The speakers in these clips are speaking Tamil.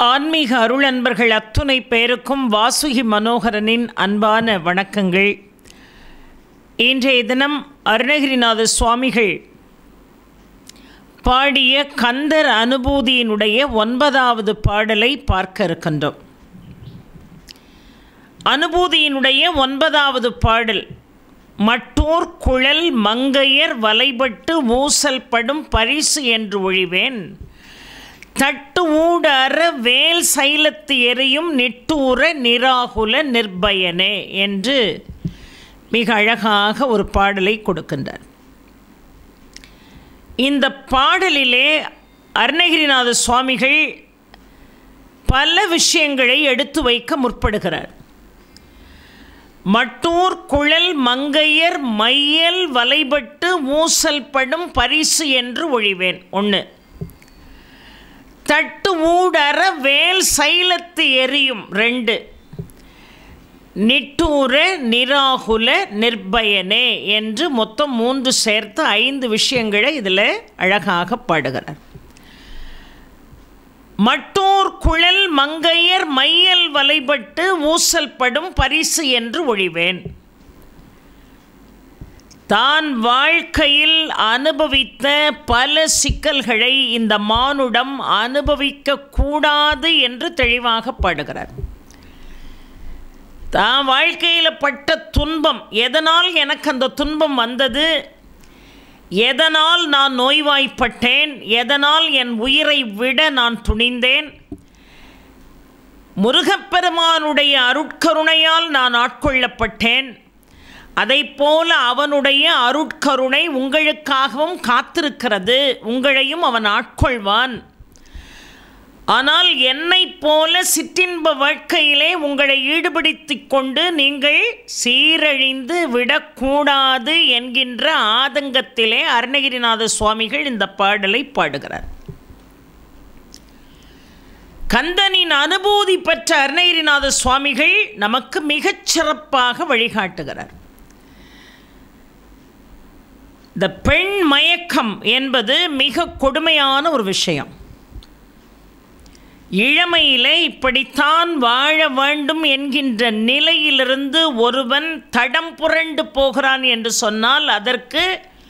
ஆன்மீக அருளன்பர்கள் அத்துணை பேருக்கும் வாசுகி மனோகரனின் அன்பான வணக்கங்கள். இன்றைய தினம் அருணகிரிநாத சுவாமிகள் பாடிய கந்தர் அனுபூதியினுடைய 9வது பாடலை பார்க்க இருக்கின்றோம். அனுபூதியினுடைய 9வது பாடல், மட்டூர் குழல் மங்கையர் வலைபட்டு ஊசல் படும் பரிசு என்று ஒழிவேன், தட்டு ஊடற வேல் சைலத்து எரியும் நிட்டூர நிராகுல நிர்பயனே என்று மிக அழகாக ஒரு பாடலை கொடுக்கின்றார். இந்த பாடலிலே அருணகிரிநாத சுவாமிகள் பல விஷயங்களை எடுத்து வைக்க முற்படுகிறார். மட்டூர் குழல் மங்கையர் மையல் வலைபட்டு ஊசல் படும் பரிசு என்று ஒழிவேன். 1. தட்டு ஊடற வேல் சைலத்து எரியும். 2. நிட்டூர நிராகுல நிர்பயனே என்று மொத்தம் 3 சேர்த்து 5 விஷயங்களை இதில் அழகாக பாடுகிறார். மட்டூர் குழல் மங்கையர் மையல் வலைபட்டு ஊசல் படும் பரிசு என்று ஒழிவேன். தான் வாழ்க்கையில் அனுபவித்த பல சிக்கல்களை இந்த மானுடம் அனுபவிக்க கூடாது என்று தெளிவாக பாடுகிறார். தான் வாழ்க்கையில் பட்ட துன்பம், எதனால் எனக்கு அந்த துன்பம் வந்தது, எதனால் நான் நோய்வாய்ப்பட்டேன், எதனால் என் உயிரை விட நான் துணிந்தேன், முருகப்பெருமானுடைய அருட்கருணையால் நான் ஆட்கொள்ளப்பட்டேன், அதைப்போல அவனுடைய அருட்கருணை உங்களுக்காகவும் காத்திருக்கிறது, உங்களையும் அவன் ஆட்கொள்வான். ஆனால் என்னைப் போல சிற்றின்ப வாழ்க்கையிலே உங்களை ஈடுபடுத்தி கொண்டு நீங்கள் சீரழிந்து விடக்கூடாது என்கின்ற ஆதங்கத்திலே அருணகிரிநாத சுவாமிகள் இந்த பாடலை பாடுகிறார். கந்தனின் அனுபூதி பெற்ற அருணகிரிநாத சுவாமிகள் நமக்கு மிகச் சிறப்பாக வழிகாட்டுகிறார். இந்த பெண் மயக்கம் என்பது மிக கொடுமையான ஒரு விஷயம். இளமையிலே இப்படித்தான் வாழ வேண்டும் என்கின்ற நிலையிலிருந்து ஒருவன் தடம் புரண்டு போகிறான் என்று சொன்னால் அதற்கு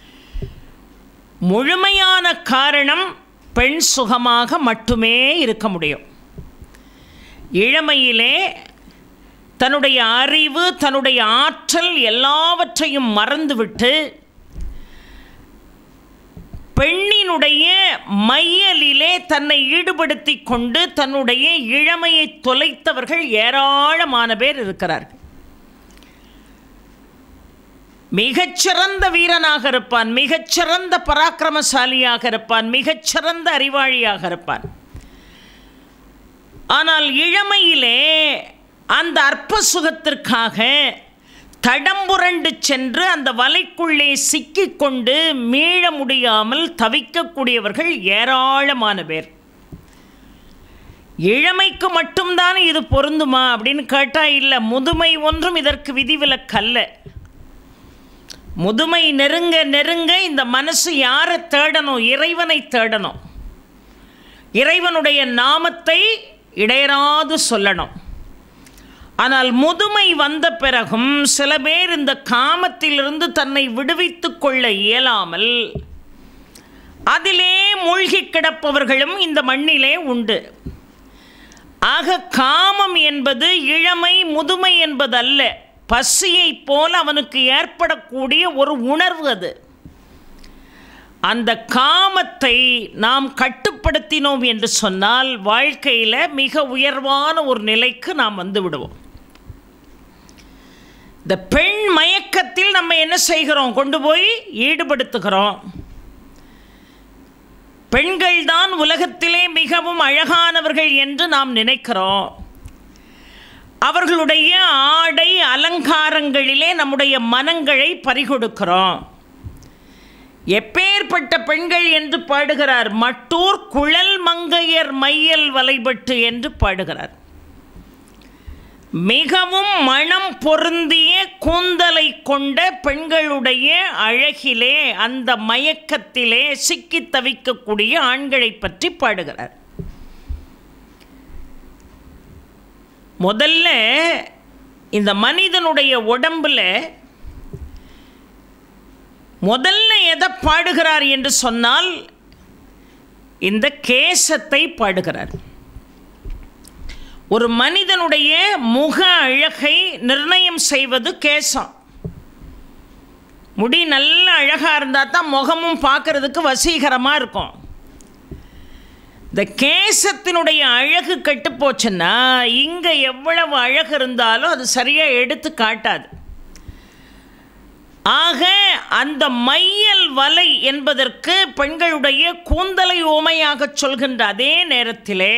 முழுமையான காரணம் பெண் சுகமாக மட்டுமே இருக்க முடியும். இளமையிலே தன்னுடைய அறிவு, தன்னுடைய ஆற்றல் எல்லாவற்றையும் மறந்துவிட்டு பெண்ணினுடைய மையலிலே தன்னை ஈடுபடுத்தி கொண்டு தன்னுடைய இளமையை தொலைத்தவர்கள் ஏராளமான பேர் இருக்கிறார்கள். மிகச்சிறந்த வீரனாக இருப்பான், மிகச்சிறந்த பராக்கிரமசாலியாக இருப்பான், மிகச்சிறந்த அறிவாளியாக இருப்பான். ஆனால் இளமையிலே அந்த அற்ப சுகத்திற்காக தடம்புரண்டு சென்று அந்த வலைக்குள்ளே சிக்கிக்கொண்டு மீள முடியாமல் தவிக்கக்கூடியவர்கள் ஏராளமான பேர். இளமைக்கு மட்டும்தான் இது பொருந்துமா அப்படின்னு கேட்டால் இல்லை, முதுமை ஒன்றும் இதற்கு விதிவிலக்கல்ல. முதுமை நெருங்க நெருங்க இந்த மனசு யாரை தேடணும்? இறைவனை தேடணும். இறைவனுடைய நாமத்தை இடையராது சொல்லணும். ஆனால் முதுமை வந்த பிறகும் சில பேர் இந்த காமத்திலிருந்து தன்னை விடுவித்து கொள்ள இயலாமல் அதிலே மூழ்கி கிடப்பவர்களும் இந்த மண்ணிலே உண்டு. ஆக காமம் என்பது இளமை முதுமை என்பதல்ல, பசியை போல அவனுக்கு ஏற்படக்கூடிய ஒரு உணர்வு அது. அந்த காமத்தை நாம் கட்டுப்படுத்தினோம் என்று சொன்னால் வாழ்க்கையில் மிக உயர்வான ஒரு நிலைக்கு நாம் வந்து விடுவோம். இந்த பெண் மயக்கத்தில் நம்ம என்ன செய்கிறோம்? கொண்டு போய் ஈடுபடுத்துகிறோம். பெண்கள் தான் உலகத்திலே மிகவும் அழகானவர்கள் என்று நாம் நினைக்கிறோம். அவர்களுடைய ஆடை அலங்காரங்களிலே நம்முடைய மனங்களை பறிகொடுக்கிறோம். எப்பேற்பட்ட பெண்கள் என்று பாடுகிறார். மட்டூர் குழல் மங்கையர் மையல் வலைபட்டு என்று பாடுகிறார். மிகவும் மனம் பொருந்திய கூந்தலை கொண்ட பெண்களுடைய அழகிலே, அந்த மயக்கத்திலே சிக்கி தவிக்கக்கூடிய ஆண்களை பற்றி பாடுகிறார். முதல்ல இந்த மனிதனுடைய உடம்புல முதல்ல எதை பாடுகிறார் என்று சொன்னால் இந்த கேசத்தை பாடுகிறார். ஒரு மனிதனுடைய முக அழகை நிர்ணயம் செய்வது கேசம். முடி நல்ல அழகாக இருந்தால் தான் முகமும் பார்க்கறதுக்கு வசீகரமாக இருக்கும். இந்த கேசத்தினுடைய அழகு கெட்டு போச்சுன்னா இங்கே எவ்வளவு அழகு இருந்தாலும் அது சரியாக எடுத்து காட்டாது. ஆக அந்த மையல் வலை என்பதற்கு பெண்களுடைய கூந்தலை ஓமையாக சொல்கின்ற அதே நேரத்திலே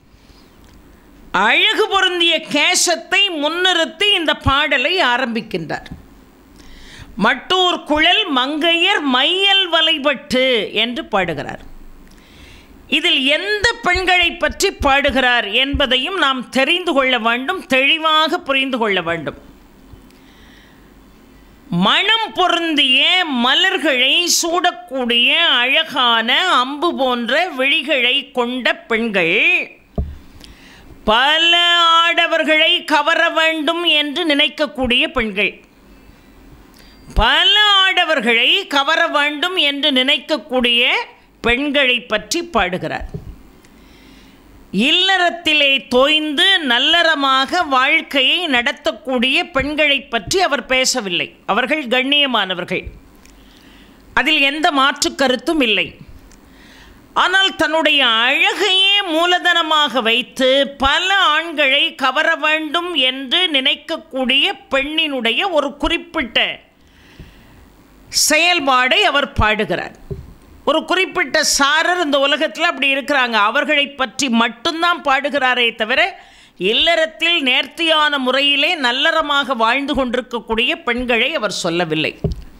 அழகு பொருந்திய கேசத்தை முன்னிறுத்தி இந்த பாடலை ஆரம்பிக்கின்றார். மட்டூர் குழல் மங்கையர் மையல் வலைபட்டு என்று பாடுகிறார். இதில் எந்த பெண்களை பற்றி பாடுகிறார் என்பதையும் நாம் தெரிந்து கொள்ள வேண்டும், தெளிவாக புரிந்து கொள்ள வேண்டும். மணம் பொருந்திய மலர்களை சூடக்கூடிய அழகான அம்பு போன்ற விழிகளை கொண்ட பெண்கள் பல ஆடவர்களை கவர வேண்டும் என்று நினைக்கக்கூடிய பெண்கள், பல ஆடவர்களை கவர வேண்டும் என்று நினைக்கக்கூடிய பெண்களை பற்றி பாடுகிறார். இல்லறத்திலே தோய்ந்து நல்லறமாக வாழ்க்கையை நடத்தக்கூடிய பெண்களை பற்றி அவர் பேசவில்லை. அவர்கள் கண்ணியமானவர்கள், அதில் எந்த மாற்று கருத்தும் இல்லை. ஆனால் தன்னுடைய அழகையே மூலதனமாக வைத்து பல ஆண்களை கவர வேண்டும் என்று நினைக்கக்கூடிய பெண்ணினுடைய ஒரு குறிப்பிட்ட செயல்பாடை அவர் பாடுகிறார். ஒரு குறிப்பிட்ட சாரர் இந்த உலகத்தில் அப்படி இருக்கிறாங்க. அவர்களை பற்றி மட்டும்தான் பாடுகிறாரே தவிர இல்லறத்தில் நேர்த்தியான முறையிலே நல்லறமாக வாழ்ந்து கொண்டிருக்கக்கூடிய பெண்களை அவர் சொல்லவில்லை.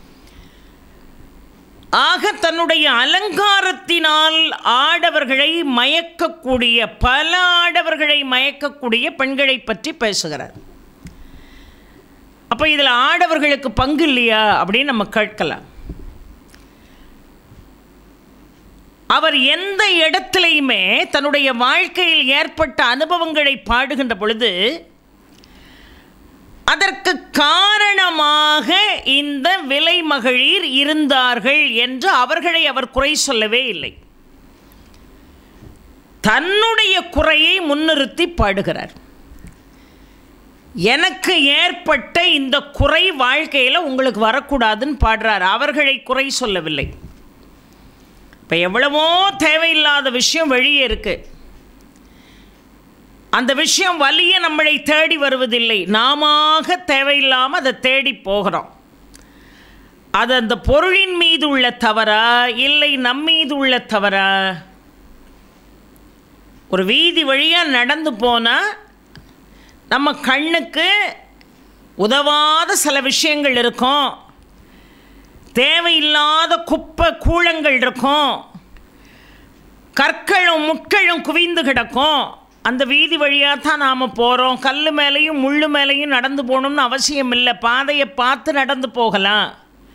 ஆக தன்னுடைய அலங்காரத்தினால் ஆடவர்களை மயக்கக்கூடிய, பல ஆடவர்களை மயக்கக்கூடிய பெண்களை பற்றி பேசுகிறார். அப்போ இதில் ஆடவர்களுக்கு பங்கு இல்லையா அப்படின்னு நம்ம கேட்கலாம். அவர் எந்த இடத்திலையுமே தன்னுடைய வாழ்க்கையில் ஏற்பட்ட அனுபவங்களை பாடுகின்ற பொழுது அதற்கு காரணமாக இந்த விலை மகளிர் இருந்தார்கள் என்று அவர்களை அவர் குறை சொல்லவே இல்லை. தன்னுடைய குறையை முன்னிறுத்தி பாடுகிறார். எனக்கு ஏற்பட்ட இந்த குறை வாழ்க்கையில் உங்களுக்கு வரக்கூடாதுன்னு பாடுறார். அவர்களை குறை சொல்லவில்லை. இப்போ எவ்வளவோ தேவையில்லாத விஷயம் வெளியே இருக்குது. அந்த விஷயம் வலிய நம்மளை தேடி வருவதில்லை, நாம தேவையில்லாமல் அதை தேடி போகிறோம். அது அந்த பொருளின் மீது உள்ள தவறா இல்லை நம்மீது உள்ள தவறா? ஒரு வீதி வழியாக நடந்து போனால் நம்ம கண்ணுக்கு உதவாத சில விஷயங்கள் இருக்கும், தேவையில்லாத குப்பை கூளங்கள் இருக்கும், கற்களும் முட்களும் குவிந்து கிடக்கும். அந்த வீதி வழியாக தான் நாம் போகிறோம். கல் மேலேயும் முள்ளு மேலேயும் நடந்து போகணும்னு அவசியம் இல்லை, பாதையை பார்த்து நடந்து போகலாம்.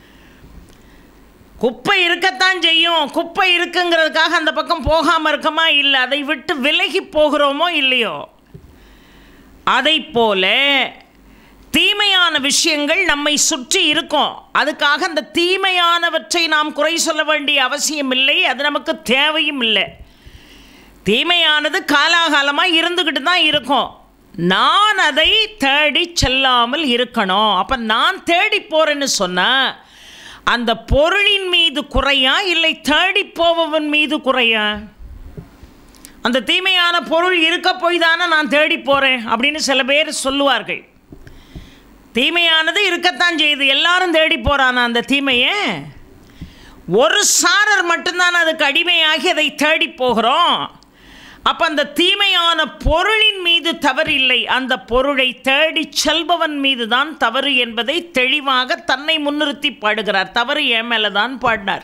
குப்பை இருக்கத்தான் செய்யும். குப்பை இருக்குங்கிறதுக்காக அந்த பக்கம் போகாமல் இருக்கமா? இல்லை, அதை விட்டு விலகி போகிறோமோ இல்லையோ. அதை போல தீமையான விஷயங்கள் நம்மை சுற்றி இருக்கும். அதுக்காக அந்த தீமையானவற்றை நாம் குறை சொல்ல வேண்டிய அவசியம் இல்லை, அது நமக்கு தேவையும் இல்லை. தீமையானது காலாகாலமாக இருந்துக்கிட்டு தான் இருக்கும். நான் அதை தேடி செல்லாமல் இருக்கணும். அப்போ நான் தேடி போகிறேன்னு சொன்னால் அந்த பொருளின் மீது குறையா இல்லை தேடி போபவன் மீது குறையா? அந்த தீமையான பொருள் இருக்க போய் தானே நான் தேடி போகிறேன் அப்படின்னு சில பேர் சொல்லுவார்கள். தீமையானது இருக்கத்தான் செய்யுது, எல்லாரும் தேடி போகிறானா அந்த தீமையை? ஒரு சாரர் மட்டும்தான் அதுக்கு அடிமையாகி அதை தேடி போகிறோம். அப்போ அந்த தீமையான பொருளின் மீது தவறு இல்லை, அந்த பொருளை தேடி செல்பவன் மீது தான் தவறு என்பதை தெளிவாக தன்னை முன்னிறுத்தி பாடுகிறார். தவறு என் மேலே தான் பாடினார்.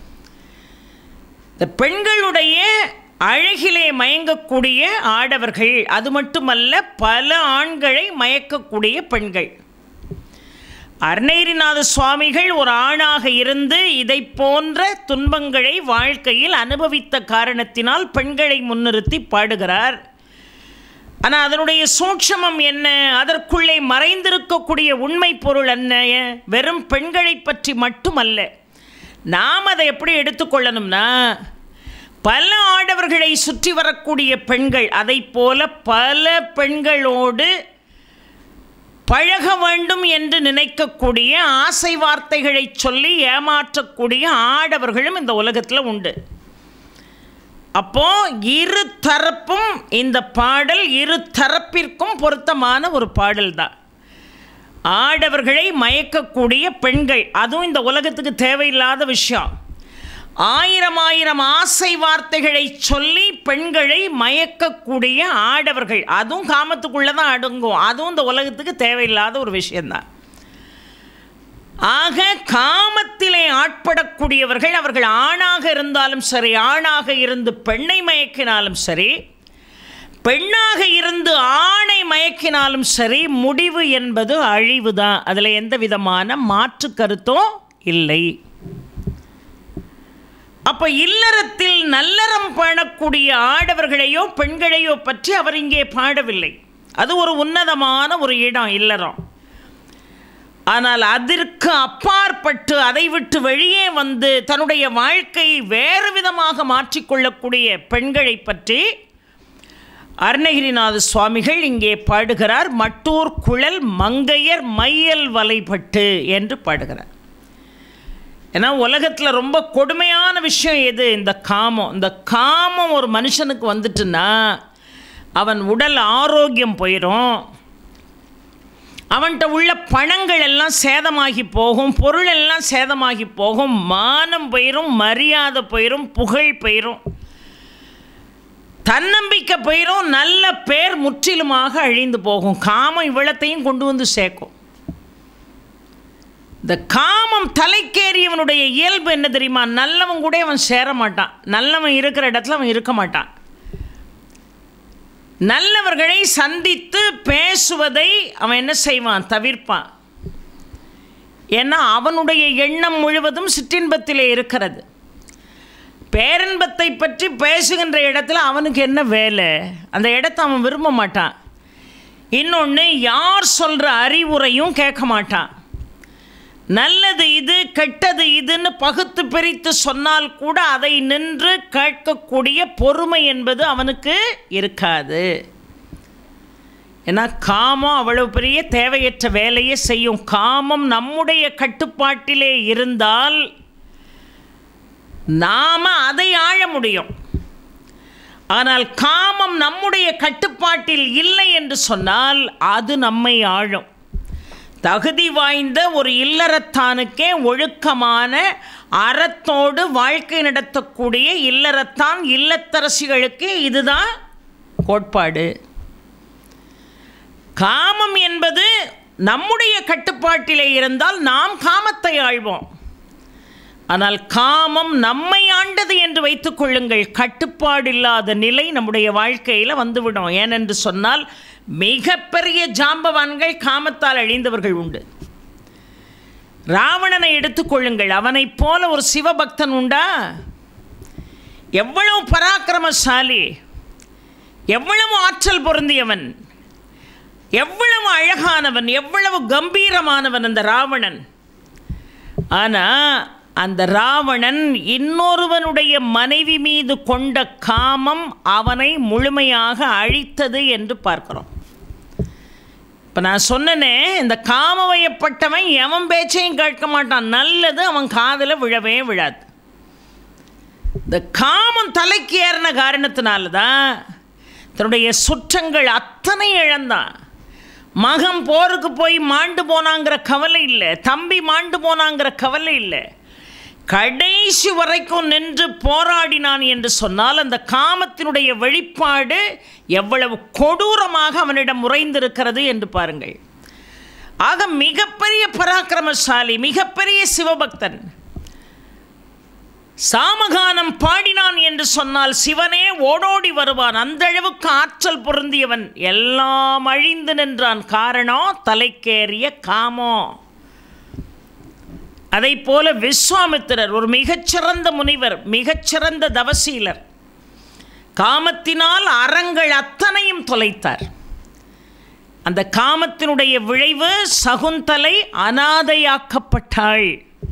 இந்த பெண்களுடைய அழகிலே மயங்கக்கூடிய ஆடவர்கள், அது மட்டுமல்ல பல ஆண்களை மயக்கக்கூடிய பெண்கள். அருணகிரிநாத சுவாமிகள் ஒரு ஆணாக இருந்து இதை போன்ற துன்பங்களை வாழ்க்கையில் அனுபவித்த காரணத்தினால் பெண்களை முன்னிறுத்தி பாடுகிறார். ஆனால் அதனுடைய சூட்சமம் என்ன, அதற்குள்ளே மறைந்திருக்கக்கூடிய உண்மை பொருள் என்ன, வெறும் பெண்களை பற்றி மட்டுமல்ல. நாம் அதை எப்படி எடுத்துக்கொள்ளணும்னா, பல ஆடவர்களை சுற்றி வரக்கூடிய பெண்கள், அதை போல பல பெண்களோடு பழக வேண்டும் என்று நினைக்கக்கூடிய, ஆசை வார்த்தைகளை சொல்லி ஏமாற்றக்கூடிய ஆடவர்களும் இந்த உலகத்தில் உண்டு. அப்போ இரு தரப்பும் இந்த பாடல் இரு தரப்பிற்கும் பொருத்தமான ஒரு பாடல் தான். ஆடவர்களை மயக்கக்கூடிய பெண்கள், அதுவும் இந்த உலகத்துக்கு தேவையில்லாத விஷயம். ஆயிரம் ஆயிரம் ஆசை வார்த்தைகளை சொல்லி பெண்களை மயக்கக்கூடிய ஆடவர்கள், அதுவும் காமத்துக்குள்ளே தான் அடங்கும். அதுவும் இந்த உலகத்துக்கு தேவையில்லாத ஒரு விஷயந்தான். ஆக காமத்திலே ஆட்படக்கூடியவர்கள், அவர்கள் ஆணாக இருந்தாலும் சரி, ஆணாக இருந்து பெண்ணை மயக்கினாலும் சரி, பெண்ணாக இருந்து ஆணை மயக்கினாலும் சரி, முடிவு என்பது அழிவு தான். அதில் எந்த விதமான மாற்று கருத்தும் இல்லை. அப்போ இல்லறத்தில் நல்லறம் பண்ணக்கூடிய ஆடவர்களையோ பெண்களையோ பற்றி அவர் இங்கே பாடவில்லை. அது ஒரு உன்னதமான ஒரு இடம் இல்லறம். ஆனால் அதற்கு அப்பாற்பட்டு அதை விட்டு வெளியே வந்து தன்னுடைய வாழ்க்கையை வேறு விதமாக மாற்றிக்கொள்ளக்கூடிய பெண்களை பற்றி அருணகிரிநாத சுவாமிகள் இங்கே பாடுகிறார். மட்டூர் குழல் மங்கையர் மையல் வலைப்பட்டு என்று பாடுகிறார். ஏன்னா உலகத்தில் ரொம்ப கொடுமையான விஷயம் எது? இந்த காமம். இந்த காமம் ஒரு மனுஷனுக்கு வந்துட்டுன்னா அவன் உடல் ஆரோக்கியம் போயிடும், அவன்கிட்ட உள்ள பணங்கள் எல்லாம் சேதமாகி போகும், பொருள் எல்லாம் சேதமாகி போகும், மானம் போயிடும், மரியாதை போயிடும், புகழ் போயிடும், தன்னம்பிக்கை போயிடும், நல்ல பேர் முற்றிலுமாக அழிந்து போகும். காமம் இவ்வளத்தையும் கொண்டு வந்து சேர்க்கும். இந்த காமம் தலைக்கேறியவனுடைய இயல்பு என்ன தெரியுமா? நல்லவன் கூட அவன் சேர மாட்டான், நல்லவன் இருக்கிற இடத்துல அவன் இருக்க மாட்டான். நல்லவர்களை சந்தித்து பேசுவதை அவன் என்ன செய்வான்? தவிர்ப்பான். ஏன்னா அவனுடைய எண்ணம் முழுவதும் சிற்றின்பத்திலே இருக்கிறது. பேரின்பத்தை பற்றி பேசுகின்ற இடத்துல அவனுக்கு என்ன வேலை? அந்த இடத்த அவன் விரும்ப மாட்டான். இன்னொன்று, யார் சொல்கிற அறிவுரையும் கேட்க மாட்டான். நல்லது இது, கெட்டது இதுன்னு பகுத்து பிரித்து சொன்னால் கூட அதை நின்று கேட்கக்கூடிய பொறுமை என்பது அவனுக்கு இருக்காது. ஏன்னா காமம் அவ்வளவு பெரிய தேவையற்ற வேலையை செய்யும். காமம் நம்முடைய கட்டுப்பாட்டிலே இருந்தால் நாம் அதை ஆள முடியும். ஆனால் காமம் நம்முடைய கட்டுப்பாட்டில் இல்லை என்று சொன்னால் அது நம்மை ஆளும். தகுதி வாய்ந்த ஒரு இல்லறத்தானுக்கே ஒழுக்கமான அறத்தோடு வாழ்க்கை நடத்தக்கூடிய இல்லறத்தான், இல்லத்தரசிகளுக்கு இதுதான் கோட்பாடு. காமம் என்பது நம்முடைய கட்டுப்பாட்டிலே இருந்தால் நாம் காமத்தை ஆள்வோம். ஆனால் காமம் நம்மை ஆண்டது என்று வைத்துக் கொள்ளுங்கள், கட்டுப்பாடு இல்லாத நிலை நம்முடைய வாழ்க்கையில் வந்துவிடும். ஏனென்று சொன்னால் மிகப்பெரிய ஜாம்பவான்கள் காமத்தால் அழிந்தவர்கள் உண்டு. ராவணனை எடுத்துக்கொள்ளுங்கள், அவனைப் போல ஒரு சிவபக்தன் உண்டா? எவ்வளவு பராக்கிரமசாலி, எவ்வளவு ஆற்றல் பொருந்தியவன், எவ்வளவு அழகானவன், எவ்வளவு கம்பீரமானவன் அந்த ராவணன். ஆனால் அந்த ராவணன் இன்னொருவனுடைய மனைவி மீது கொண்ட காமம் அவனை முழுமையாக அழித்தது என்று பார்க்கிறோம். இப்போ நான் சொன்னனே, இந்த காமவயப்பட்டவன் எவன் பேச்சையும் கேட்க மாட்டான், நல்லது அவன் காதில் விழவே விழாது. இந்த காமம் தலைக்கு ஏறின காரணத்தினால தான் தன்னுடைய சுற்றங்கள் அத்தனை இழந்தான். மகன் போருக்கு போய் மாண்டு போனாங்கிற கவலை இல்லை, தம்பி மாண்டு போனாங்கிற கவலை இல்லை, கடைசி வரைக்கும் நின்று போராடினான் என்று சொன்னால் அந்த காமத்தினுடைய வெளிப்பாடு எவ்வளவு கொடூரமாக அவனிடம் உறைந்திருக்கிறது என்று பாருங்கள். ஆக மிகப்பெரிய பராக்கிரமசாலி, மிகப்பெரிய சிவபக்தன். சாமகானம் பாடினான் என்று சொன்னால் சிவனே ஓடோடி வருவான், அந்த அளவுக்கு ஆற்றல் பொருந்தியவன். எல்லாம் அழிந்து நின்றான். காரணம் தலைக்கேறிய காமம். அதை போல விஸ்வாமித்திரர் ஒரு மிகச்சிறந்த முனிவர், மிகச்சிறந்த தவசீலர், காமத்தினால் அறங்கள் அத்தனையும் தொலைத்தார். அந்த காமத்தினுடைய விளைவு சகுந்தலை அனாதையாக்கப்பட்டாள்.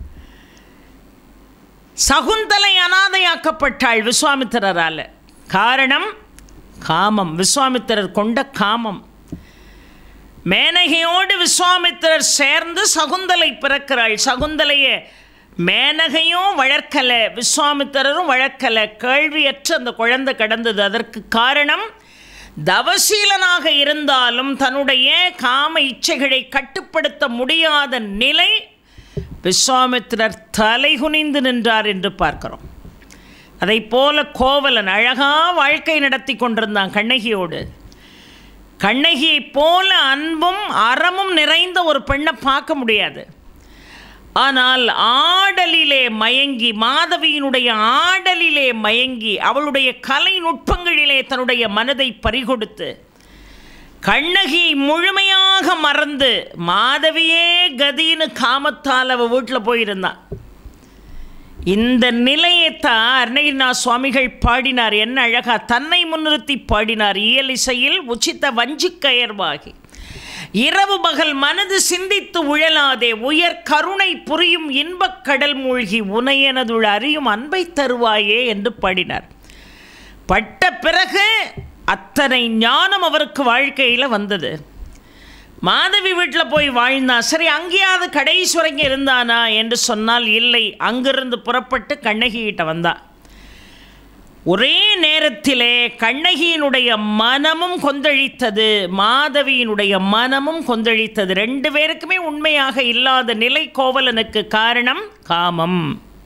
சகுந்தலை அனாதையாக்கப்பட்டாள் விஸ்வாமித்திரரால். காரணம் காமம், விஸ்வாமித்திரர் கொண்ட காமம். மேனகையோடு விஸ்வாமித்திரர் சேர்ந்து சகுந்தலை பிறக்கிறாள். சகுந்தலையை மேனகையும் வளர்க்கலை, விஸ்வாமித்திரரும் வளர்க்கலை. கேள்வியற்ற அந்த குழந்தை கடந்தது. அதற்கு காரணம் தவசீலனாக இருந்தாலும் தன்னுடைய காம இச்சைகளை கட்டுப்படுத்த முடியாத நிலை. விஸ்வாமித்திரர் தலைகுனிந்து நின்றார் என்று பார்க்கிறோம். அதை போல கோவலன் அழகாக வாழ்க்கை நடத்தி கொண்டிருந்தான் கண்ணகியோடு. கண்ணகியை போல அன்பும் அறமும் நிறைந்த ஒரு பெண்ணை பார்க்க முடியாது. ஆனால் ஆடலிலே மயங்கி, மாதவியினுடைய ஆடலிலே மயங்கி, அவளுடைய கலை நுட்பங்களிலே தன்னுடைய மனதை பறிகொடுத்து கண்ணகியை முழுமையாக மறந்து மாதவியே கதின்னு காமத்தால் அவள் வீட்டில் போயிருந்தான். இந்த நிலையைத்தான் அருணகிரிநாத சுவாமிகள் பாடினார். என்ன அழகா தன்னை முன்னிறுத்தி பாடினார். இயலிசையில் உச்சித்த வஞ்சிக்கயர்வாகி இரவு பகல் மனது சிந்தித்து உழலாதே உயர் கருணை புரியும் இன்பக் கடல் மூழ்கி உனையனதுள் அறியும் அன்பை தருவாயே என்று பாடினார். பட்ட பிறகு அத்தனை ஞானம் அவருக்கு வாழ்க்கையில் வந்தது. மாதவி வீட்டில் போய் வாழ்ந்தா. சரி, அங்கேயாவது கடைசுவரங்க இருந்தானா என்று சொன்னால் இல்லை. அங்கிருந்து புறப்பட்டு கண்ணகிகிட்ட வந்தா. ஒரே நேரத்திலே கண்ணகியினுடைய மனமும் கொந்தளித்தது, மாதவியினுடைய மனமும் கொந்தளித்தது. ரெண்டு பேருக்குமே உண்மையாக இல்லாத நிலை கோவலனுக்கு. காரணம் காமம்.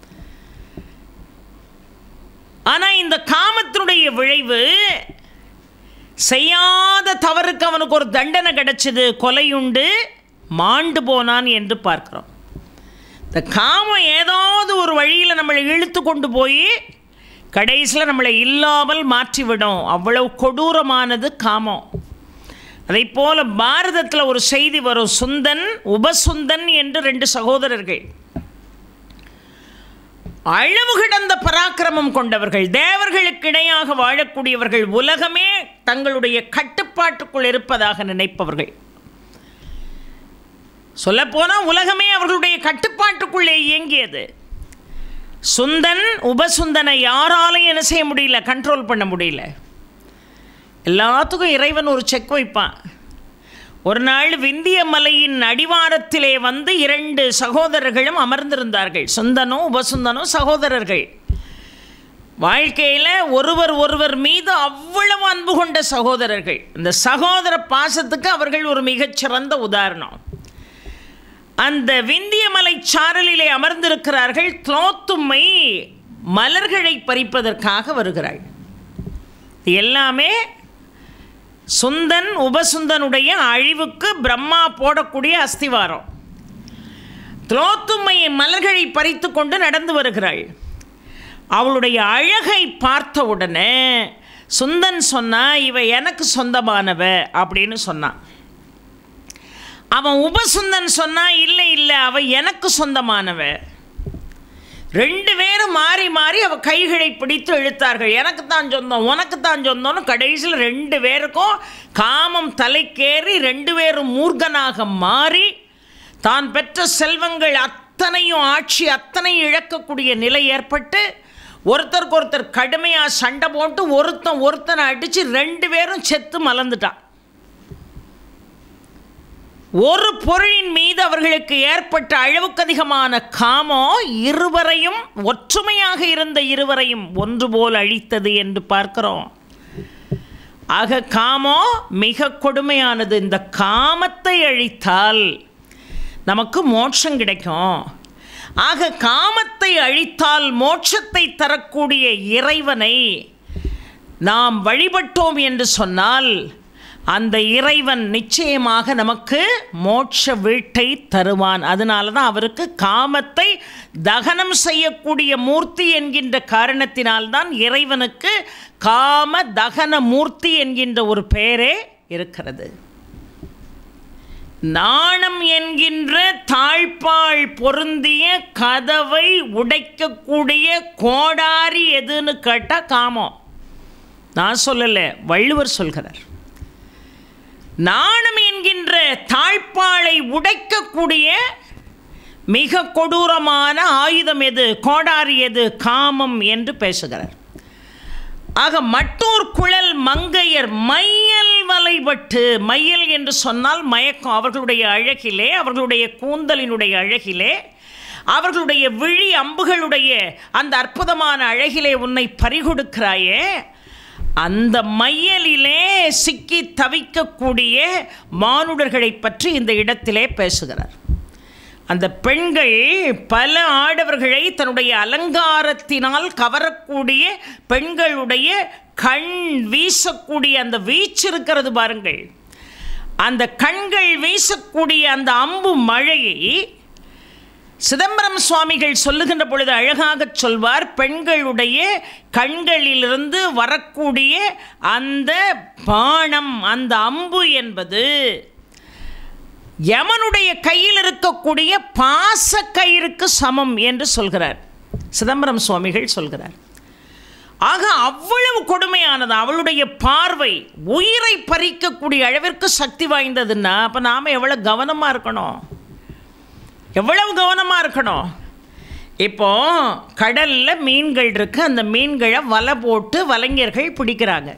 ஆனால் இந்த காமத்தினுடைய விளைவு, செய்யாத தவறுக்கு அவனுக்கு ஒரு தண்டனை கிடைச்சது, கொலையுண்டு மாண்டு போனான் என்று பார்க்கிறோம். இந்த காமம் ஏதாவது ஒரு வழியில் நம்மளை இழுத்து கொண்டு போய் கடைசியில் நம்மளை இல்லாமல் மாற்றிவிடும். அவ்வளவு கொடூரமானது காமம். அதை போல பாரதத்தில் ஒரு செய்தி வரும். சுந்தன் உபசுந்தன் என்று ரெண்டு சகோதரர்கள், அளவு கிடந்த பராக்கிரமம் கொண்டவர்கள், தேவர்களுக்கு இணையாக வாழக்கூடியவர்கள், உலகமே தங்களுடைய கட்டுப்பாட்டுக்குள் இருப்பதாக நினைப்பவர்கள். சொல்லப்போனால் உலகமே அவர்களுடைய கட்டுப்பாட்டுக்குள்ளே இயங்கியது. சுந்தன் உபசுந்தனை யாராலையும் என்ன செய்ய முடியல, கண்ட்ரோல் பண்ண முடியல. எல்லாத்துக்கும் இறைவன் ஒரு செக் வைப்பான். ஒரு நாள் விந்திய மலையின் அடிவாரத்திலே வந்து இரண்டு சகோதரர்களும் அமர்ந்திருந்தார்கள். சுந்தனும் உபசுந்தனும் சகோதரர்கள். வாழ்க்கையில் ஒருவர் ஒருவர் மீது அவ்வளவு அன்பு கொண்ட சகோதரர்கள். இந்த சகோதர பாசத்துக்கு அவர்கள் ஒரு மிகச்சிறந்த உதாரணம். அந்த விந்திய மலை சாரலிலே அமர்ந்திருக்கிறார்கள். துளோத்தும்மை மலர்களை பறிப்பதற்காக வருகிறாள். எல்லாமே சுந்தன் உபசுந்தனுடைய அழிவுக்கு பிரம்மா போடக்கூடிய அஸ்திவாரம். துளோத்தும்மை மலர்களை பறித்து கொண்டு நடந்து வருகிறாள். அவளுடைய அழகை பார்த்த உடனே சுந்தன் சொன்னா, இவ எனக்கு சொந்தமானவ அப்படின்னு சொன்னான். அவன் உபசுந்தன் சொன்னா, இல்லை இல்லை, அவ எனக்கு சொந்தமானவ. ரெண்டு பேரும் மாறி மாறி அவள் கைகளை பிடித்து இழுத்தார்கள். எனக்குத்தான் சொந்தம், உனக்குத்தான் சொந்தம்னு. கடைசியில் ரெண்டு பேருக்கும் காமம் தலைக்கேறி ரெண்டு பேரும் மூர்க்கனாக மாறி தான் பெற்ற செல்வங்கள் அத்தனையும் ஆட்சி அத்தனையும் இழக்கக்கூடிய நிலை ஏற்பட்டு ஒருத்தருக்கு ஒருத்தர் கடுமையாக சண்டை போட்டு ஒருத்தனை அடித்து ரெண்டு பேரும் செத்து மலர்ந்துட்டான். ஒரு பொருளின் மீது அவர்களுக்கு ஏற்பட்ட அளவுக்கு அதிகமான காமம் இருவரையும், ஒற்றுமையாக இருந்த இருவரையும் ஒன்று போல் அழித்தது என்று பார்க்கிறோம். ஆக காமம் மிக கொடுமையானது. இந்த காமத்தை அழித்தால் நமக்கு மோட்சம் கிடைக்கும். ஆக காமத்தை அழித்தால் மோட்சத்தை தரக்கூடிய இறைவனை நாம் வழிபட்டோம் என்று சொன்னால் அந்த இறைவன் நிச்சயமாக நமக்கு மோட்ச வீட்டை தருவான். அதனால தான் அவருக்கு காமத்தை தகனம் செய்யக்கூடிய மூர்த்தி என்கின்ற காரணத்தினால்தான் இறைவனுக்கு காம தகன மூர்த்தி என்கின்ற ஒரு பெயரே இருக்கிறது. நாணம் என்கின்ற தாழ்பாள் பொருந்திய கதவை உடைக்கக்கூடிய கோடாரி எதுன்னு கேட்டால் காமம். நான் சொல்லலை, வள்ளுவர் சொல்கிறார். நாணம் என்கின்ற தாழ்பாளை உடைக்கக்கூடிய மிக கொடூரமான ஆயுதம் எது, கோடாரி எது, காமம் என்று பேசுகிறார். ஆக மட்டூர் குழல் மங்கையர் மையல் வலைபட்டு, மையல் என்று சொன்னால் மயக்கம், அவர்களுடைய அழகிலே, அவர்களுடைய கூந்தலினுடைய அழகிலே, அவர்களுடைய விழி அம்புகளுடைய அந்த அற்புதமான அழகிலே உன்னை பறிகொடுக்கிறாயே, அந்த மையலிலே சிக்கி தவிக்கக்கூடிய மானுடர்களை பற்றி இந்த இடத்திலே பேசுகிறார். அந்த பெண்கள் பல ஆடவர்களை தன்னுடைய அலங்காரத்தினால் கவரக்கூடிய பெண்களுடைய கண் வீசக்கூடிய அந்த வீச்சு இருக்கிறது பாருங்கள். அந்த கண்கள் வீசக்கூடிய அந்த அம்பு மழையை சிதம்பரம் சுவாமிகள் சொல்லுகின்ற பொழுது அழகாக சொல்வார். பெண்களுடைய கண்களிலிருந்து வரக்கூடிய அந்த பாணம், அந்த அம்பு என்பது யமனுடைய கையில் இருக்கக்கூடிய பாச கயிறுக்கு சமம் என்று சொல்கிறார் சிதம்பரம் சுவாமிகள் சொல்கிறார். ஆக அவ்வளவு கொடுமையானது அவளுடைய பார்வை, உயிரை பறிக்கக்கூடிய அளவிற்கு சக்தி வாய்ந்ததுன்னா அப்போ நாம் எவ்வளோ கவனமாக இருக்கணும், எவ்வளவு கவனமாக இருக்கணும். இப்போ கடலில் மீன்கள் இருக்கு, அந்த மீன்களை வலை போட்டு வலைஞர்கள் பிடிக்கிறாங்க.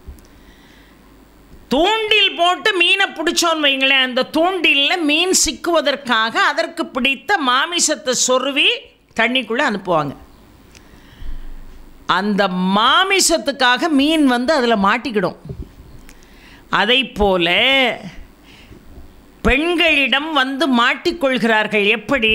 தூண்டில் போட்டு மீனை பிடிச்சோன்னு வைங்களேன், அந்த தூண்டிலில் மீன் சிக்குவதற்காக அதற்கு பிடித்த மாமிசத்தை சொருவி தண்ணிக்குள்ளே அனுப்புவாங்க. அந்த மாமிசத்துக்காக மீன் அதில் மாட்டிக்கிடும். அதை போல பெண்களிடம் மாட்டிக்கொள்கிறார்கள். எப்படி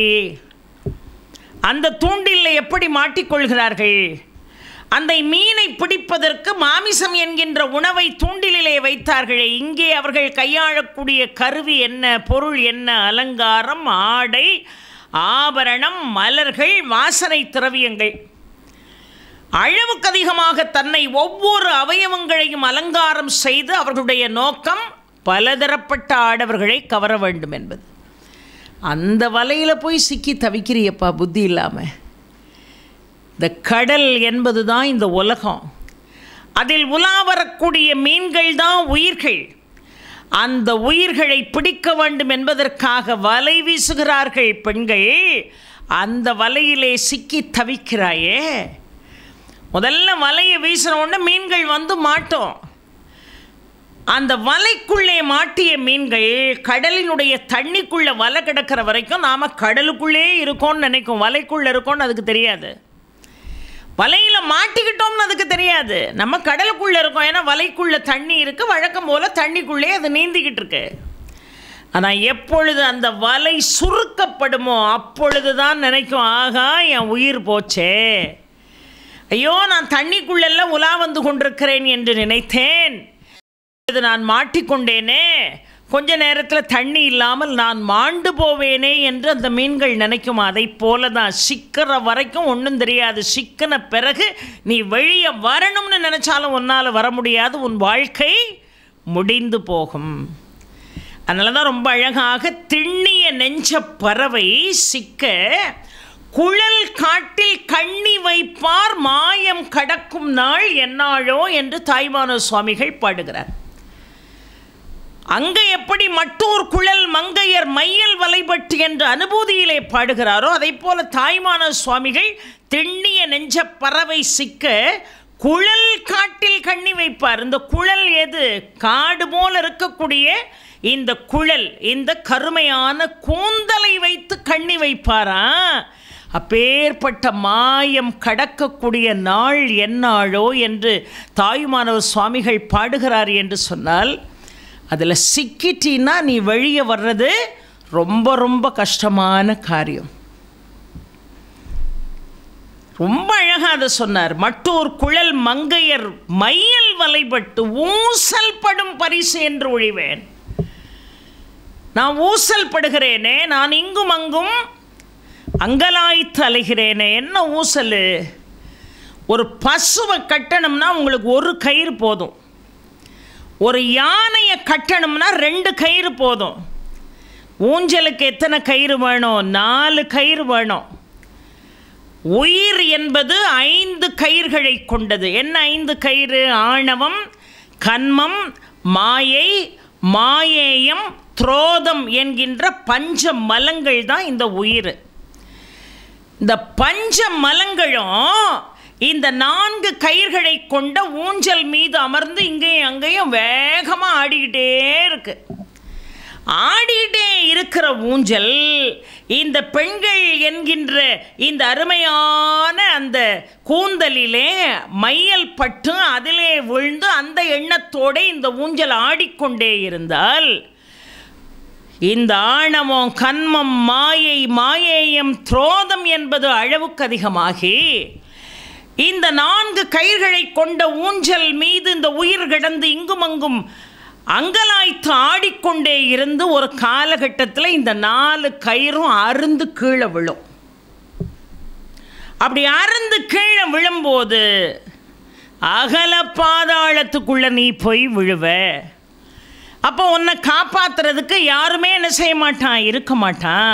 அந்த தூண்டிலில் எப்படி மாட்டிக்கொள்கிறார்கள்? அந்த மீனை பிடிப்பதற்கு மாமிசம் என்கின்ற உணவை தூண்டிலே வைத்தார்களே, இங்கே அவர்கள் கையாளக்கூடிய கருவி என்ன, பொருள் என்ன, அலங்காரம், ஆடை, ஆபரணம், மலர்கள், வாசனை திரவியங்கள். அளவுக்கு அதிகமாக தன்னை ஒவ்வொரு அவயவங்களையும் அலங்காரம் செய்து அவர்களுடைய நோக்கம் பலதரப்பட்ட ஆடவர்களை கவர வேண்டும் என்பது. அந்த வலையில் போய் சிக்கி தவிக்கிறியப்பா புத்தி இல்லாமல். இந்த கடல் என்பது தான் இந்த உலகம், அதில் உலா வரக்கூடிய மீன்கள் தான் உயிர்கள். அந்த உயிர்களை பிடிக்க வேண்டும் என்பதற்காக வலை வீசுகிறார்கள் பெண்கள். அந்த வலையிலே சிக்கி தவிக்கிறாயே, முதல்ல வலையை வீசின உடனே மீன்கள் மாட்டோம். அந்த வலைக்குள்ளே மாட்டிய மீன்கள் கடலினுடைய தண்ணிக்குள்ளே வலை கிடக்கிற வரைக்கும் நாம் கடலுக்குள்ளே இருக்கோம்னு நினைக்கும், வலைக்குள்ளே இருக்கோம்னு அதுக்கு தெரியாது. வலையில் மாட்டிக்கிட்டோம்னு அதுக்கு தெரியாது, நம்ம கடலுக்குள்ளே இருக்கோம். ஏன்னா வலைக்குள்ளே தண்ணி இருக்குது, வழக்கம் போல் தண்ணிக்குள்ளே அது நீந்திக்கிட்டு இருக்கு. ஆனால் எப்பொழுது அந்த வலை சுருக்கப்படுமோ அப்பொழுது தான் நினைக்கும், ஆகா என் உயிர் போச்சே, ஐயோ நான் தண்ணிக்குள்ளெல்லாம் உலா வந்து கொண்டிருக்கிறேன் என்று நினைத்தேன், இது நான் மாட்டிக்கொண்டேனே, கொஞ்ச நேரத்தில் தண்ணி இல்லாமல் நான் மாண்டு போவேனே என்று அந்த மீன்கள் நினைக்கும். அதை போல தான் சிக்கிற வரைக்கும் ஒன்றும் தெரியாது, சிக்கின பிறகு நீ வெளியே வரணும்னு நினச்சாலும் உன்னால் வர முடியாது, உன் வாழ்க்கை முடிந்து போகும். அதனால தான் ரொம்ப அழகாக திண்ணிய நெஞ்ச பறவை சிக்க குழல் காட்டில் கண்ணி வைப்பார் மாயம் கடக்கும் நாள் என்னாளோ என்று தாய்மான சுவாமிகள் பாடுகிறார். அங்கே எப்படி மட்டூர் குழல் மங்கையர் மையல் வலைபட்டு என்ற அனுபூதியிலே பாடுகிறாரோ அதை போல தாய்மான சுவாமிகள் திண்ணிய நெஞ்ச பறவை சிக்க குழல் காட்டில் கண்ணி வைப்பார். இந்த குழல் எது? காடு போல இருக்கக்கூடிய இந்த குழல், இந்த கருமையான கூந்தலை வைத்து கண்ணி வைப்பாரா? அப்பேற்பட்ட மாயம் கடக்கக்கூடிய நாள் என்னாளோ என்று தாயுமானவர் சுவாமிகள் பாடுகிறார் என்று சொன்னால், அதில் சிக்கிட்டின்னா நீ வெளியே வர்றது ரொம்ப ரொம்ப கஷ்டமான காரியம். ரொம்ப அழகாக அதை சொன்னார். மட்டூர் குழல் மங்கையர் மையல் வலைபட்டு ஊசல் படும் பரிசு என்று ஒழிவேன். நான் ஊசல் படுகிறேனே, நான் இங்கும் அங்கும் அங்கலாய்த்து அலைகிறேனே. என்ன ஊசல்? ஒரு பசுவை கட்டணும்னா உங்களுக்கு ஒரு கயிறு போதும், ஒரு யானையை கட்டணும்னா 2 கயிறு போதும். ஊஞ்சலுக்கு எத்தனை கயிறு வேணும்? 4 கயிறு வேணும். உயிர் என்பது 5 கயிறுகளை கொண்டது. என்ன 5 கயிறு? ஆணவம், கன்மம், மாயை, மாயேயம் துரோதம் என்கின்ற பஞ்ச மலங்கள் தான் இந்த உயிர். இந்த பஞ்ச மலங்களும் இந்த 4 கயிர்களை கொண்ட ஊஞ்சல் மீது அமர்ந்து இங்கேயும் அங்கேயும் வேகமாக ஆடிக்கிட்டே இருக்கு. ஆடிக்கிட்டே இருக்கிற ஊஞ்சல் இந்த பெண்கள் என்கின்ற இந்த அருமையான அந்த கூந்தலிலே மையல் பட்டு அதிலே விழுந்து அந்த எண்ணத்தோடு இந்த ஊஞ்சல் ஆடிக்கொண்டே இருந்தால் இந்த ஆணவம், கன்மம், மாயை, மாயேயம், துரோதம் என்பது அளவுக்கு அதிகமாகி இந்த 4 கயிர்களை கொண்ட ஊஞ்சல் மீது இந்த உயிர் கிடந்து இங்கும் அங்கும் அங்கலாய்த்து ஆடிக்கொண்டே இருந்து ஒரு காலகட்டத்தில் இந்த 4 கயிறும் அருந்து கீழே விழும். அப்படி அருந்து கீழே விழும்போது அகல பாதாளத்துக்குள்ள நீ போய் விழுவ. அப்போ உன்னை காப்பாற்றுறதுக்கு யாருமே என்ன செய்ய மாட்டான், இருக்க மாட்டான்.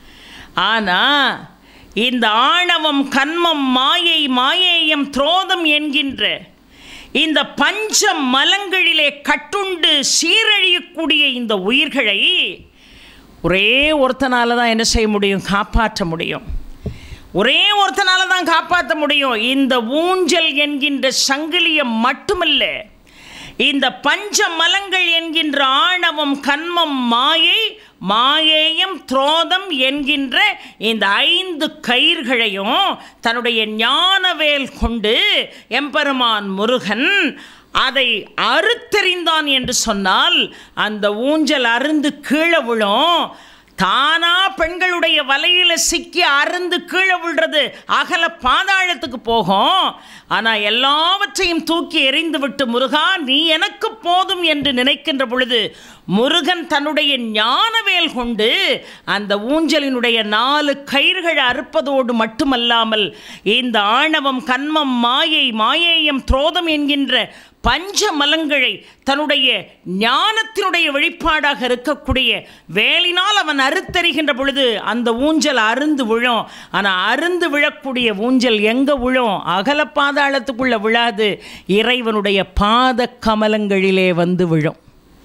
ஆனால் இந்த ஆணவம், கன்மம், மாயை, மாயேயம், துரோதம் என்கின்ற இந்த பஞ்ச மலங்களிலே கட்டுண்டு சீரழியக்கூடிய இந்த உயிர்களை ஒரே ஒருத்தனால தான் என்ன செய்ய முடியும், காப்பாற்ற முடியும். ஒரே ஒருத்தனால தான் காப்பாற்ற முடியும். இந்த ஊஞ்சல் என்கின்ற சங்கிலியை மட்டுமல்ல, இந்த பஞ்ச மலங்கள் என்கின்ற ஆணவம், கன்மம், மாயை, மாயேயம், துரோதம் என்கின்ற இந்த 5 கயிர்களையும் தன்னுடைய ஞானவேல் கொண்டு எம்பெருமான் முருகன் அதை அறுத்தெறிந்தான் என்று சொன்னால் அந்த ஊஞ்சல் அருந்து கீழே விழும். தானா பெண்களுடைய வலையில் சிக்கி அருந்து கீழே விழுறது அகல பாதாளத்துக்கு போகும். ஆனால் எல்லாவற்றையும் தூக்கி எறிந்து விட்டு முருகா நீ எனக்கு போதும் என்று நினைக்கின்ற பொழுது முருகன் தன்னுடைய ஞானவேல் கொண்டு அந்த ஊஞ்சலினுடைய 4 கயிர்கள் அறுப்பதோடு மட்டுமல்லாமல் இந்த ஆணவம், கன்மம், மாயை, மாயேயம், துரோதம் என்கின்ற பஞ்ச மலங்களை தன்னுடைய ஞானத்தினுடைய வெளிப்பாடாக இருக்கக்கூடிய வேலினால் அவன் அறுத்தறிகின்ற பொழுது அந்த ஊஞ்சல் அருந்து விழும். ஆனால் அருந்து விழக்கூடிய ஊஞ்சல் எங்கே விழும், அகல பாதாளத்துக்குள்ளே விழாது, இறைவனுடைய பாத கமலங்களிலே வந்து விழும்.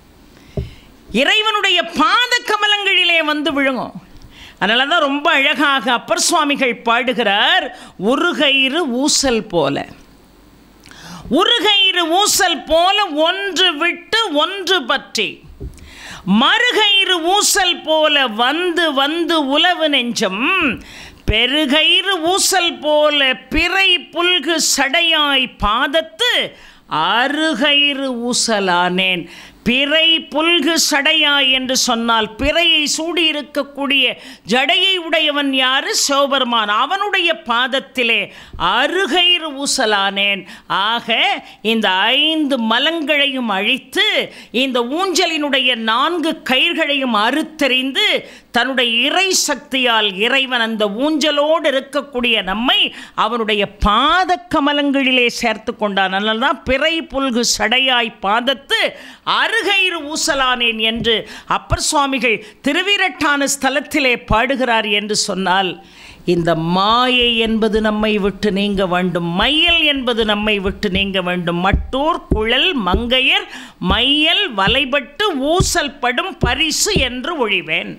இறைவனுடைய பாத கமலங்களிலே வந்து விழுங்கும். அதனால தான் ரொம்ப அழகாக அப்பர் சுவாமிகள் பாடுகிறார், உருகயிறு ஊசல் போல. உருகயிறு ஊசல் போல ஒன்று விட்டு ஒன்று பற்றி, மறுகயிறு ஊசல் போல வந்து வந்து உலவு நெஞ்சம், பெருகயிறு ஊசல் போல பிறை புல்கு சடையாய் பாதத்து அருகயிறு ஊசலானேன். பிறை புல்கு சடையாய் என்று சொன்னால் பிறையை சூடியிருக்கக்கூடிய ஜடையை உடையவன் யாரு, சிவபெருமான். அவனுடைய பாதத்திலே அருகயிறு ஊசலானேன். ஆக இந்த 5 மலங்களையும் அழித்து இந்த ஊஞ்சலினுடைய 4 கயிர்களையும் அறுத்தெறிந்து தன்னுடைய இறை சக்தியால் இறைவன் அந்த ஊஞ்சலோடு இருக்கக்கூடிய நம்மை அவனுடைய பாத கமலங்களிலே சேர்த்து கொண்டான். அதனால தான் பிறை புல்கு சடையாய் பாதத்து அருகயிறு ஊசலானேன் என்று அப்பர் சுவாமிகள் திருவீரட்டான ஸ்தலத்திலே பாடுகிறார் என்று சொன்னால், இந்த மாயை என்பது நம்மை விட்டு நீங்க வேண்டும், மையல் என்பது நம்மை விட்டு நீங்க வேண்டும். மட்டூர் குழல் மங்கையர் மையல் வலைபட்டு ஊசல் படும் பரிசு என்று ஒழிவேன்.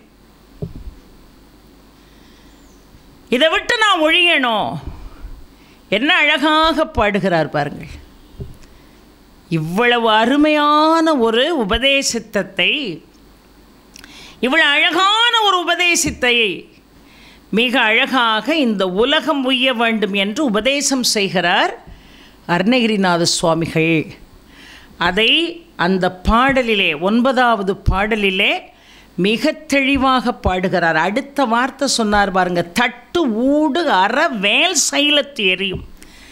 இதை விட்டு நான் ஒழியணும். என்ன அழகாக பாடுகிறார் பாருங்கள். இவ்வளவு அருமையான ஒரு உபதேசத்தை, இவ்வளவு அழகான ஒரு உபதேசத்தை மிக அழகாக இந்த உலகம் உய்ய வேண்டும் என்று உபதேசம் செய்கிறார் அருணகிரிநாத சுவாமிகள். அதை அந்த பாடலிலே 9வது பாடலிலே மிக தெளிவாக பாடுகிறார். அடுத்த வார்த்தை சொன்னார் பாருங்க, தட்டு ஊடு அற வேல் சைலத்து எரியும்.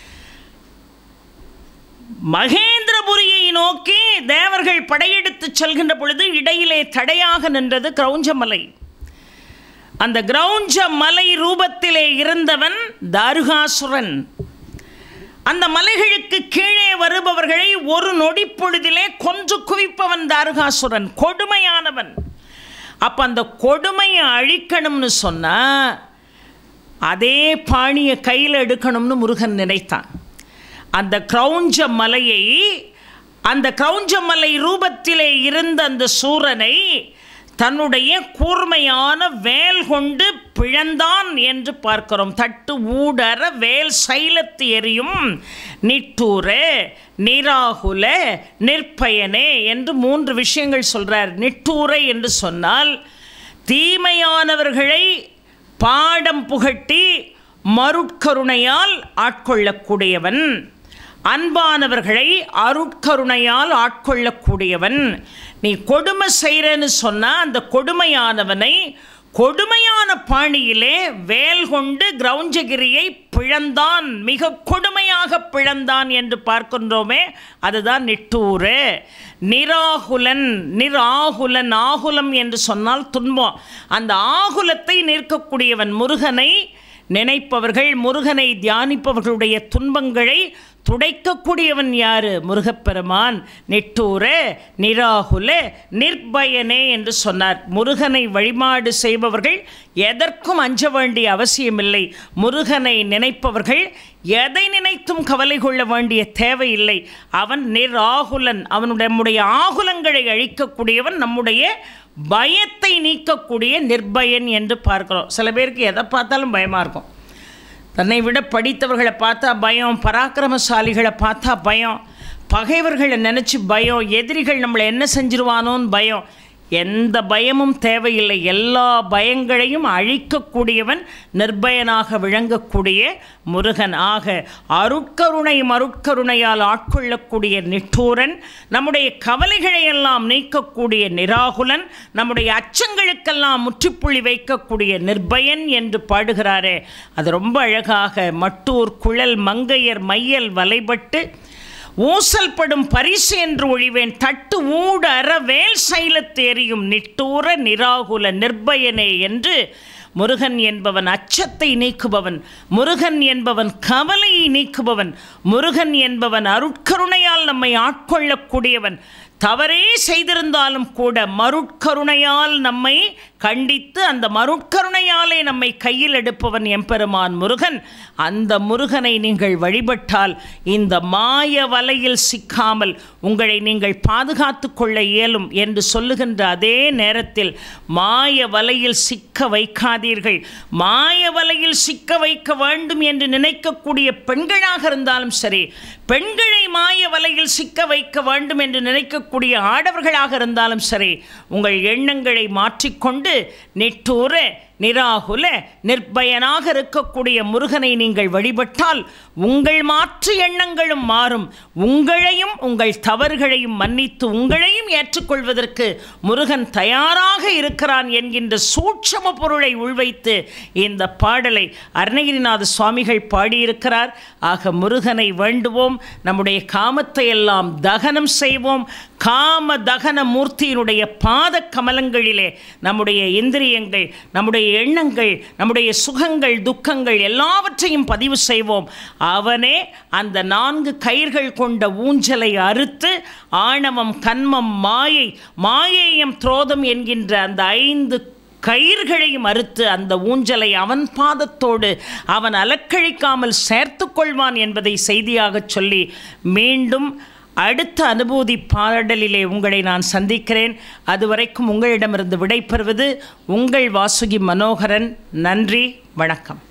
மகேந்திரபுரியை நோக்கி தேவர்கள் படையெடுத்து செல்கின்ற பொழுது இடையிலே தடையாக நின்றது கிரௌஞ்சமலை. அந்த கிரௌஞ்ச மலை ரூபத்திலே இருந்தவன் தாருகாசுரன். அந்த மலைகளுக்கு கீழே வருபவர்களை ஒரு நொடி பொழுதிலே கொன்று குவிப்பவன் தாருகாசுரன், கொடுமையானவன். அப்போ அந்த கொடுமையை அழிக்கணும்னு சொன்னால் அதே பாணியை கையில் எடுக்கணும்னு முருகன் நினைத்தான். அந்த கிரௌஞ்ச மலையை அந்த கிரௌஞ்சமலை ரூபத்திலே இருந்த அந்த சூரனை தன்னுடைய கூர்மையான வேல் கொண்டு பிழந்தான் என்று பார்க்கிறோம். தட்டு ஊடற வேல் சைலத்து எரியும் நிட்டூர நிராகுல நிற்பயனே என்று 3 விஷயங்கள் சொல்கிறார். நிட்டூரை என்று சொன்னால் தீமையானவர்களை பாடம் புகட்டி மருட்கருணையால் ஆட்கொள்ளக்கூடியவன், அன்பானவர்களை அருட்கருணையால் ஆட்கொள்ளக்கூடியவன். நீ கொடுமை செய்கிறன்னு சொன்னால் அந்த கொடுமையானவனை கொடுமையான பாணியிலே வேல் கொண்டு கிரௌஞ்சகிரியை பிழந்தான், மிக கொடுமையாக பிழந்தான் என்று பார்க்கின்றோமே, அதுதான் நிட்டூரு. நிராகுலன், நிராகுலன், ஆகுலம் என்று சொன்னால் துன்பம். அந்த ஆகுலத்தை நிற்கக்கூடியவன், முருகனை நினைப்பவர்கள், முருகனை தியானிப்பவர்களுடைய துன்பங்களை துடைக்கக்கூடியவன் யாரு? முருகப்பெருமான். நிட்டூர நிராகுல நிர்பயனே என்று சொன்னார். முருகனை வழிபாடு செய்பவர்கள் எதற்கும் அஞ்ச வேண்டிய அவசியமில்லை. முருகனை நினைப்பவர்கள் எதை நினைத்தும் கவலை கொள்ள வேண்டிய தேவையில்லை. அவன் நிராகுலன், நம்முடைய ஆகுலங்களை அழிக்கக்கூடியவன், நம்முடைய பயத்தை நீக்கக்கூடிய நிர்பயன் என்று பார்க்கிறோம். சில பேருக்கு எதை பார்த்தாலும் பயமாக இருக்கும். தன்னை விட படித்தவர்களை பார்த்தா பயம், பராக்கிரமசாலிகளை பார்த்தா பயம், பகைவர்களை நினச்சி பயம், எதிரிகள் நம்மளை என்ன செஞ்சிருவானோன்னு பயம். எந்த பயமும் தேவையில்லை. எல்லா பயங்களையும் அழிக்கக்கூடியவன், நிர்பயனாக விளங்கக்கூடிய முருகன். ஆக அருட்கருணை மருட்கருணையால் ஆட்கொள்ளக்கூடிய நிட்டூரன், நம்முடைய கவலைகளை எல்லாம் நீக்கக்கூடிய நிராகுலன், நம்முடைய அச்சங்களுக்கெல்லாம் முற்றுப்புள்ளி வைக்கக்கூடிய நிர்பயன் என்று பாடுகிறாரே, அது ரொம்ப அழகாக. மட்டூர் குழல் மங்கையர் மையல் வலைபட்டு ஊசல் படும் பரிசு என்று ஒழிவேன், தட்டு ஊட அறவேல் சைலத்தேரியும் நிட்டூர நிராகுல நிர்பயனே என்று முருகன் என்பவன் அச்சத்தை நீக்குபவன், முருகன் என்பவன் கவலையை நீக்குபவன், முருகன் என்பவன் அருட்கருணையால் நம்மை ஆட்கொள்ளக்கூடியவன். தவறே செய்திருந்தாலும் கூட மருட்கருணையால் நம்மை கண்டித்து அந்த மருட்கருணையாலே நம்மை கையில் எடுப்பவன் எம்பெருமான் முருகன். அந்த முருகனை நீங்கள் வழிபட்டால் இந்த மாய வலையில் சிக்காமல் உங்களை நீங்கள் பாதுகாத்து கொள்ள இயலும் என்று சொல்லுகின்ற அதே நேரத்தில் மாய வலையில் சிக்க வைக்காதீர்கள். மாய வலையில் சிக்க வைக்க வேண்டும் என்று நினைக்கக்கூடிய பெண்களாக இருந்தாலும் சரி, பெண்களை மாய வலையில் சிக்க வைக்க வேண்டும் என்று நினைக்கக்கூடிய ஆடவர்களாக இருந்தாலும் சரி, உங்கள் எண்ணங்களை மாற்றிக்கொண்டு நிட்டூர நிராகுல நிர்பயனாக இருக்கக்கூடிய முருகனை நீங்கள் வழிபட்டால் உங்கள் மாற்று எண்ணங்களும் மாறும். உங்களையும் உங்கள் தவறுகளையும் மன்னித்து உங்களையும் ஏற்றுக்கொள்வதற்கு முருகன் தயாராக இருக்கிறான் என்கின்ற சூட்சம பொருளை உள்வைத்து இந்த பாடலை அருணகிரிநாத சுவாமிகள் பாடியிருக்கிறார். ஆக முருகனை வேண்டுவோம், நம்முடைய காமத்தை எல்லாம் தகனம் செய்வோம். காம தகன மூர்த்தியினுடைய பாத கமலங்களிலே நம்முடைய இந்திரியங்கள், நம்முடைய எண்ணங்கள், நம்முடைய சுகங்கள், துக்கங்கள் எல்லாவற்றையும் பதிவு செய்வோம். அவனே அந்த 4 கயிர்கள் கொண்ட ஊஞ்சலை அறுத்து ஆணவம் கன்மம் மாயை மாயேயம் துரோதம் என்கின்ற அந்த 5 கயிர்களையும் அறுத்து அந்த ஊஞ்சலை அவன் பாதத்தோடு அவன் அலக்கழிக்காமல் சேர்த்து கொள்வான் என்பதை செய்தியாக சொல்லி மீண்டும் அடுத்த அனுபூதி பாடலிலே உங்களை நான் சந்திக்கிறேன். அதுவரைக்கும் உங்களிடமிருந்து விடைபெறுவது உங்கள் வாசுகி மனோகரன். நன்றி, வணக்கம்.